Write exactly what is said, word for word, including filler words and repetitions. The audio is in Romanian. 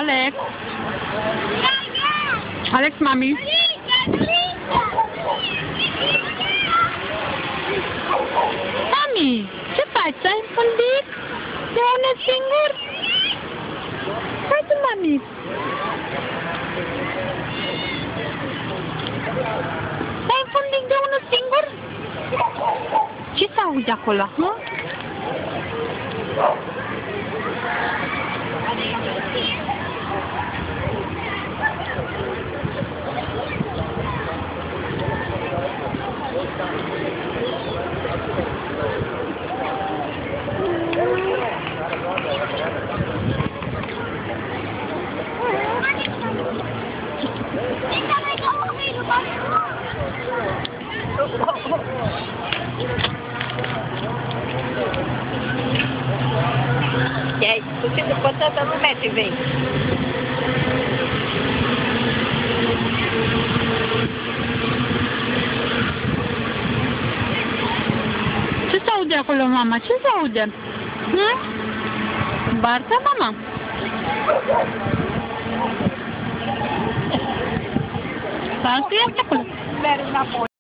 Alex. Alex, mami. Mami, ce faci? Ai înfundit? De unul singur? Hai tu, mami. Ai înfundit de unul singur? Ce s-aude acolo? Hă? E aí, tu după toată lumea ce vei. Ce s-aude acolo, mama? Ce s-aude? Hm? Barca, mama? Barca este acolo. Merg înapoi.